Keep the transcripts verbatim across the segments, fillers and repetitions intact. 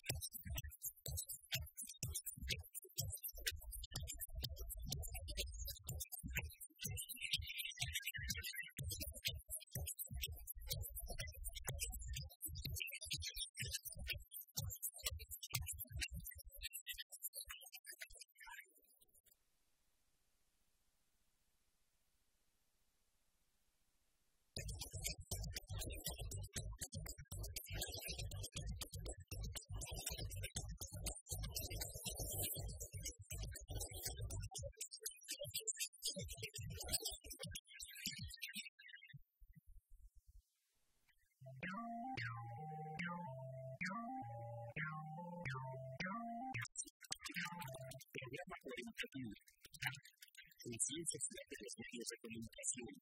Programa cuarenta y uno. Conciencias de los medios de comunicación.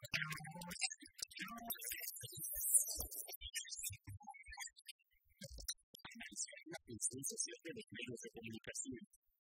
Analizar la función social de los medios de comunicación.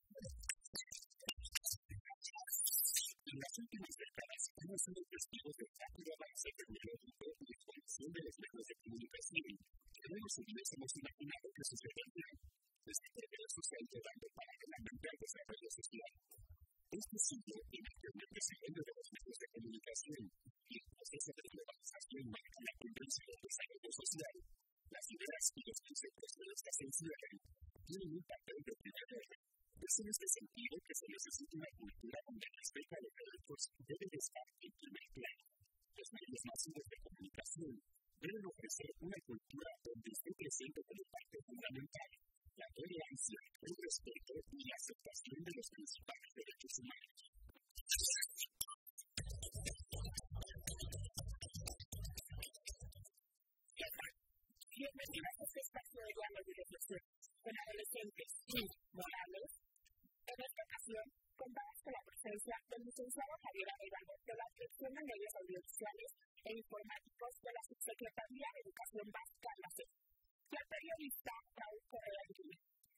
En las últimas décadas hemos sido testigos del rápido avance tecnológico y expansión de los medios de comunicación, que no nos hubiésemos imaginado que sucederían. Desde que el social llevando paralelamente al desarrollo social. Este siglo en el que el desarrollo de los medios de comunicación y el proceso de globalización marcan la tendencia del desarrollo social, las ideas y los conceptos que estas encierran tienen un papel de primer orden. Es en este sentido que se necesita una cultura donde el respeto a los derechos debe de estar en primer plano. Los medios masivos de comunicación deben ofrecer una cultura donde esté presente como parte fundamental la tolerancia, el respeto y la aceptación de los principales derechos humanos. Bienvenidos a este espacio de diálogo y reflexión con adolescentes y morales. En esta ocasión, contamos con la presencia del licenciado Javier Arevalo de la Dirección de Medios Audiovisuales e Informáticos de la Subsecretaría de Educación Básica de la SEP, y el periodista Raúl Correa Aguirre.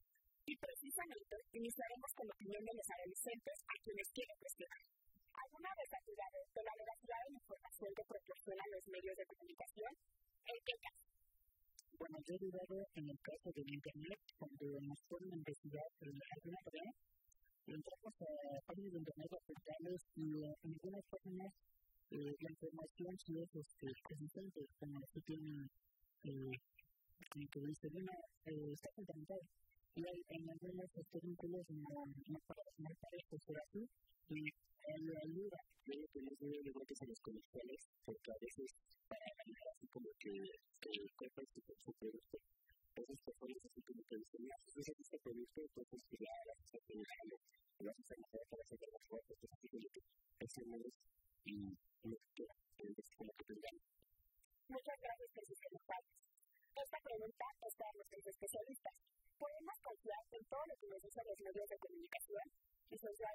Y precisamente iniciaremos con la opinión de los adolescentes a quienes quieren cuestionar. ¿Alguna vez ha dudado de la veracidad de la información que proporcionan los medios de comunicación? ¿En qué caso? Bueno, yo he dudado en el caso del Internet, cuando nos ponen a investigar alguna tarea, entramos a páginas de Internet, a portales, y en algunas páginas eh, la información sí es este, consistente, como que tiene, eh, como que dice, bueno, eh, está complementado. Y hay, en algunos estos vínculos no, no, no parece ser así, y hay ayuda, creo que no debe de bloques a los comerciales, porque a veces para ganar así como que el cuerpo es su producto, entonces personas así como que dicen, mira, si usas este producto, entonces que la hagas, o sea, que lo hagas, lo vas a hacer mejor para hacer las cosas, entonces así como que hacemos y lo que queda, entonces como que tengamos. Muchas gracias por sus comentarios. Esta pregunta es para nuestros especialistas. ¿Podemos confiar en todo lo que nos dicen los medios de comunicación? Licenciado.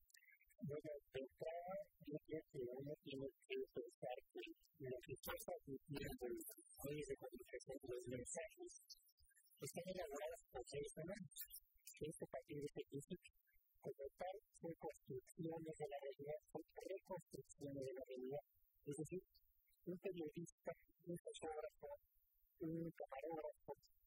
Bueno, de entrada, yo creo que uno tiene que pensar que lo que está transmitiendo los medios de comunicación, los mensajes, están elaborados por seres humanos, que es a partir de este principio. Como tal, son construcciones de la realidad, son reconstrucciones de la realidad. Es decir, un periodista, un fotógrafo, un camarógrafo,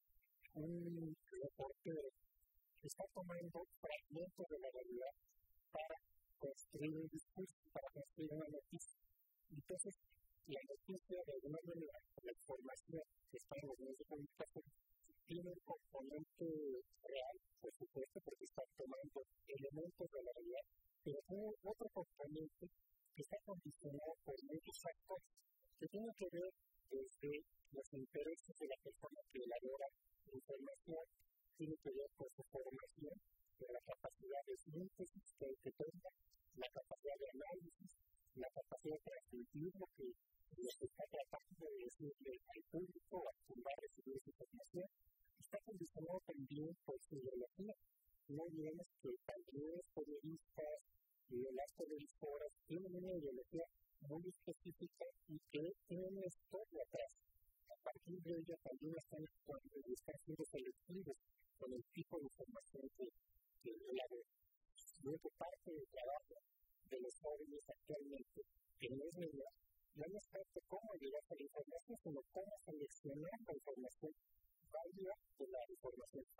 un reportero está tomando fragmentos de la realidad para construir un discurso, para construir una noticia. Entonces, la noticia, de alguna manera, la información que está en los medios de comunicación, tiene un componente real, por supuesto, porque está tomando elementos de la realidad, pero tiene otro componente que está condicionado por muchos factores que tienen que ver desde los intereses de la persona que elabora la información, tiene que ver con su formación, con la capacidad de síntesis que, que tenga, la capacidad de análisis, la capacidad de transmitir lo que, lo que está tratando de decirle al público o a quien va a recibir esa información, está condicionado también por su ideología. No olvidemos que también los periodistas y las televisoras tienen una ideología muy específica y que tienen una historia atrás. A partir de ella también están, están siendo selectivos con el tipo de información que, que elaboran. Luego, parte del trabajo de los jóvenes actualmente, que no es menor, no es tanto cómo llegar a la información, sino cómo seleccionar la información válida de la información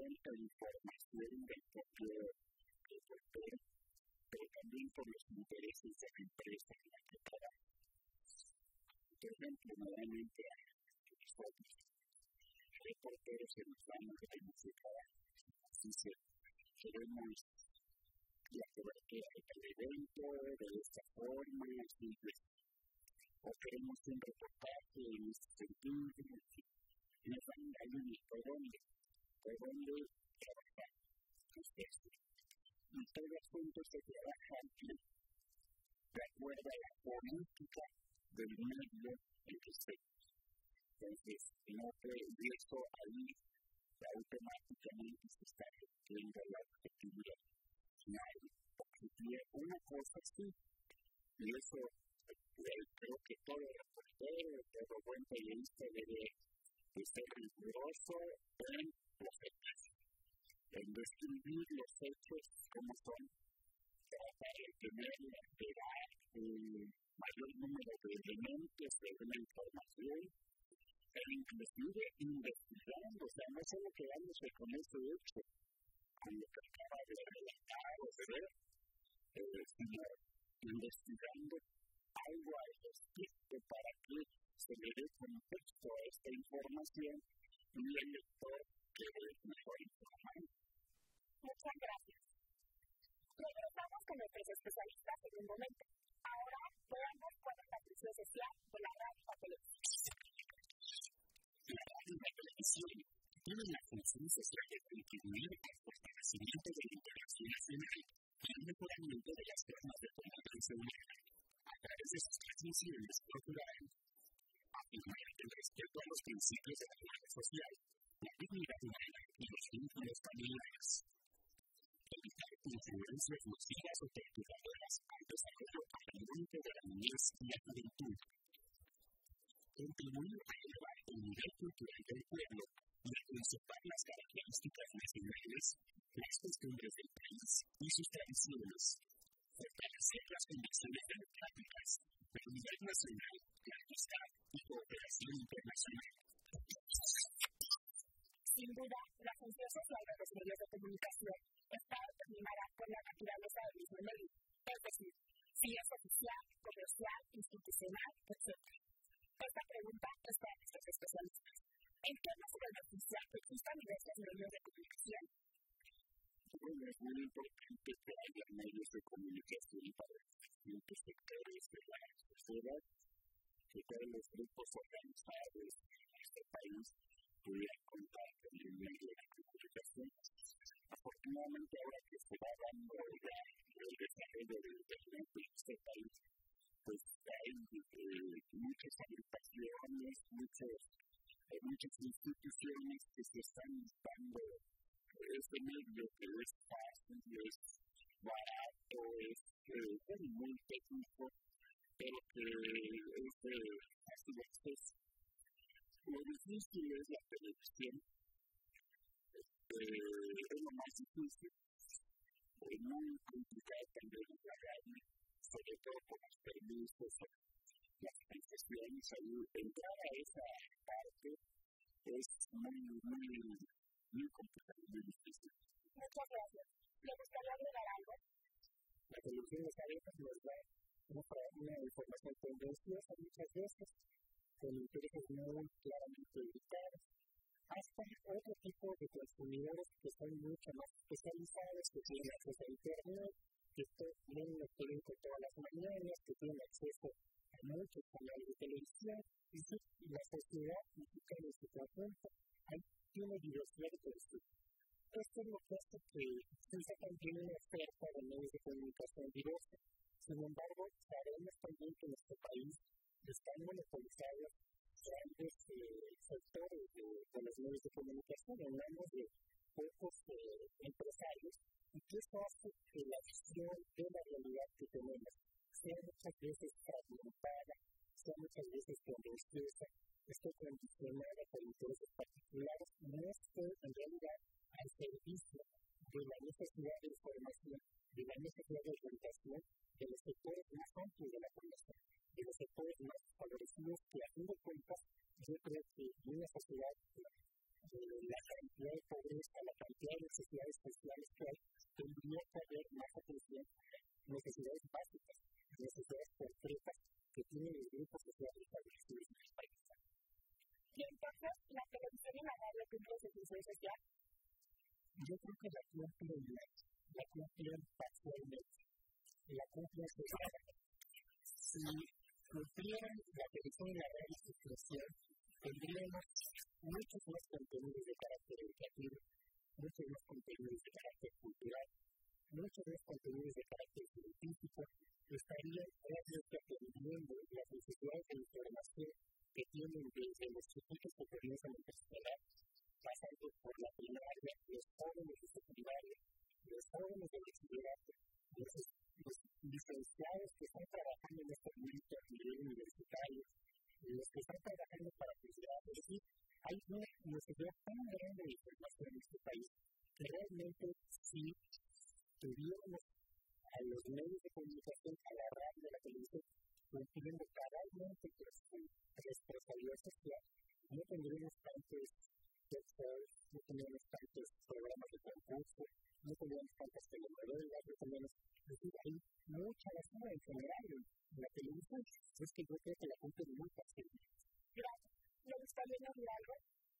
cierta información del propio reportero, pero también por los intereses de la empresa en la que trabaja. Por ejemplo, nuevamente a nosotros, reporteros se nos van a identificar, dice, queremos la cobertura de tal evento, de esta forma, así que, o queremos un reportaje en este sentido, nos van a ir por dónde, por dónde trabajar ustedes. Y todos juntos se trabajan de acuerdo a la política del medio en que estemos. Entonces, no puede, y esto ahí automáticamente se está repitiendo la objetividad. No hay objetividad, una cosa sí, y eso creo que todo reportero, todo buen periodista debe ser riguroso en los hechos, en describir los hechos como son, tratar de tener la verdad, el mayor número de elementos de una información, e inclusive investigando, o sea, no solo quedándose con ese hecho, con lo que acaba de relatar o de ver, eh, sino investigando algo al respecto para que se le dé contexto a esta información y el lector quede mejor informado. Muchas gracias. Regresamos con nuestros especialistas en un momento. Ahora veamos cuál es la función social de la radio y la televisión. La radio y la televisión tienen la función social de contribuir al fortalecimiento de la interacción nacional y al mejoramiento de las formas de comunicación humana. A través de sus transmisiones procurarán afirmar el respeto a los principios de la igualdad social, la dignidad humana y los vínculos familiares. Evitar influencias nocivas o perturbadoras al desarrollo harmónico de la niñez y la juventud. Contribuir a elevar el nivel cultural del pueblo y a conservar las características nacionales, las costumbres del país y sus tradiciones. Fortalecer las condiciones democráticas, la unidad nacional, la amistad y cooperación internacional. Sin duda, la función social de los medios de comunicación está determinada por la naturaleza del mismo medio, es decir, si es oficial, comercial, institucional, etcétera. Esta pregunta está en nuestros especialistas. ¿En qué nos beneficia que existan diversos medios de comunicación? Bueno, es muy importante que haya medios de comunicación para los distintos sectores de la sociedad, que todos los grupos organizados en este país pudieran contar con el medio de comunicación. Afortunadamente, ahora que se va dando ya el desarrollo del Internet en este país, pues hay eh, muchas agrupaciones, muchos, eh, muchas instituciones que se están dando este medio que es fácil, es barato, es eh, muy técnico, pero que es de fácil acceso. Lo difícil es la televisión, eh, es lo más difícil, es muy complicado también la radio, sobre todo por los permisos, las concesiones, ahí entrar a esa parte es muy, muy, muy complicado, muy difícil. Muchas gracias. ¿Le gustaría agregar algo? La televisión está abierta nos da una información tendenciosa muchas veces, con intereses muy claramente ubicados, hasta otro tipo de consumidores que son mucho más especializados, que tienen acceso a Internet, que tienen un periódico todas las mañanas, que tienen acceso a muchos canales de televisión, y sí, la sociedad mexicana en su conjunto tiene diversidad de consumo. Esto es lo que hace que se también una oferta de medios de comunicación diversa. Sin embargo, sabemos también que en nuestro país están monopolizados grandes eh, sectores de, de los medios de comunicación, hablamos de pocos eh, empresarios, y que esto hace que la visión de la realidad que tenemos sea muchas veces fragmentada, sea muchas veces tendenciosa, esté condicionada por intereses particulares, y no esté en realidad al servicio de la necesidad de información, de la necesidad de orientación de los sectores más amplios de la población, de los sectores más favorecidos que, a fin de cuentas, yo creo que en una sociedad la cantidad de pobreza, la cantidad de necesidades sociales que hay, tendría que haber más atención a necesidades básicas, necesidades concretas que tienen los grupos sociales establecidos en el país. Y entonces, ¿la televisión y la radio cumplen su función social? Yo creo que la cumplen, la cumplen parcialmente, la cumplen socialmente. Si cumplieran la televisión y la radio su función, tendríamos muchos más contenidos de carácter educativo, muchos más contenidos de carácter cultural, muchos más contenidos de carácter científico, estarían realmente atendiendo las necesidades de información que tienen desde los chiquitos que comienzan a preescolar, pasando por la primaria, los jóvenes de secundaria, los jóvenes de bachillerato, los, los licenciados que están trabajando en este momento a nivel universitario, los que están trabajando para posgrado. Es decir, hay una necesidad tan grande de información en este país que realmente si tuviéramos a los medios de comunicación, a la radio, a la televisión, cumpliendo cabalmente con su responsabilidad social, no tendríamos tantos textos, no tendríamos tantos programas de concurso, no tendríamos tantas telenovelas, no tendríamos... Es decir, hay mucha basura en general en la televisión. Es que yo creo que la gente es muy fácilmente. Gracias. ¿Le gustaría decir algo?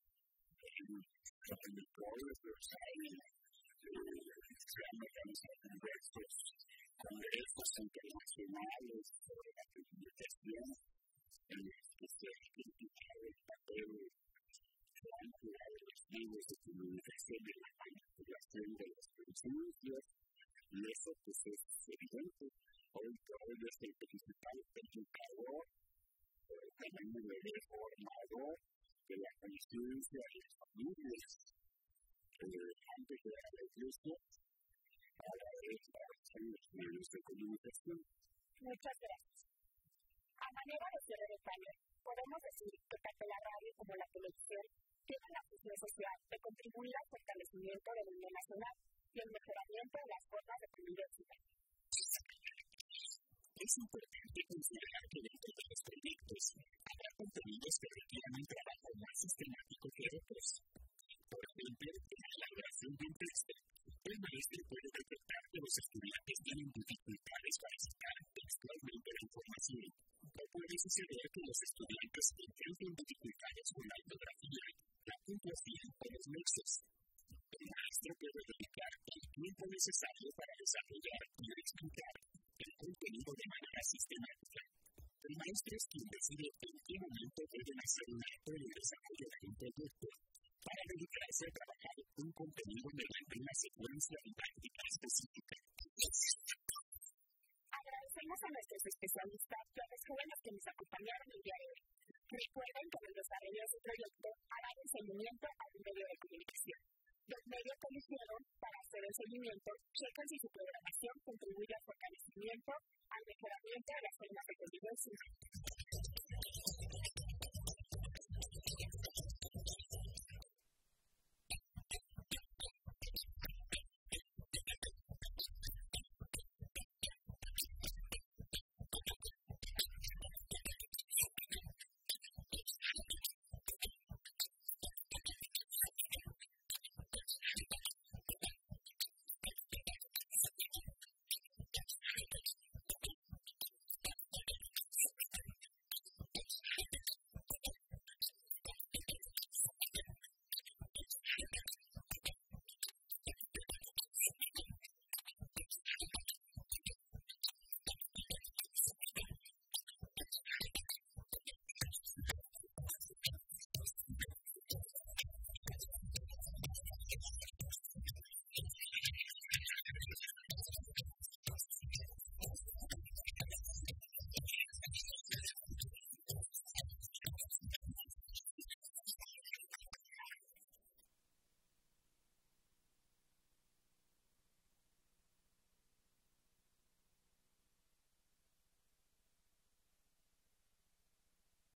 Se han organizado congresos, congresos internacionales sobre la comunicación, en los que se ha criticado el papel que han jugado los medios de comunicación en la manipulación de los principios, y eso pues es evidente. Hoy por hoy es el principal educador, también el reformador de la conciencia de las familias. Antes de la iglesia, ahora es en los medios de comunicación. Muchas gracias. A manera de cierre de panel, podemos decir que tanto la radio como la televisión tienen la función social de contribuir al fortalecimiento de la unión nacional y el mejoramiento de las formas de convivencia. Es importante considerar que dentro de los proyectos habrá contenidos que requieran un trabajo más sistemático que otros. Por ejemplo, en la elaboración de un texto, el maestro puede detectar que los estudiantes tienen dificultades para citar textualmente la información. O puede suceder que los estudiantes enfrenten dificultades con la ortografía, la puntuación o los nexos. El maestro puede dedicar el tiempo necesario para desarrollar y explicar el contenido de manera sistemática. El maestro es quien decide en qué momento deben hacer un acto en el desarrollo de un proyecto, para dedicarse a trabajar un contenido mediante una secuencia didáctica específica. Agradecemos a nuestros especialistas y a los jóvenes que nos acompañaron el día de hoy. Recuerden que en el desarrollo de su proyecto harán un seguimiento